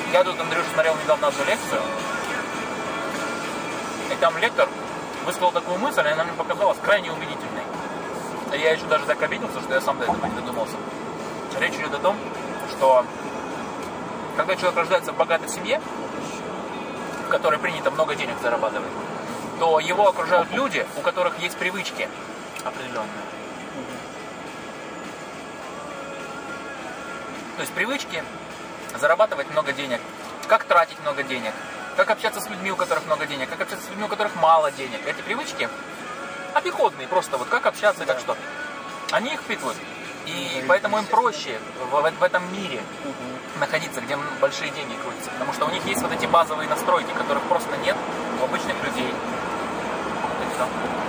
Я тут, Андрюша, смотрел недавно одну лекцию, и там лектор высказал такую мысль, и она мне показалась крайне убедительной. И я еще даже так обиделся, что я сам до этого не додумался. Речь идет о том, что когда человек рождается в богатой семье, в которой принято много денег зарабатывать, то его окружают люди, у которых есть привычки определенные. То есть привычки зарабатывать много денег, как тратить много денег, как общаться с людьми, у которых много денег, как общаться с людьми, у которых мало денег. Эти привычки обиходные, просто вот как общаться, как что. Они их впитывают. И поэтому им проще в этом мире находиться, где большие деньги крутятся. Потому что у них есть вот эти базовые настройки, которых просто нет у обычных людей. И все.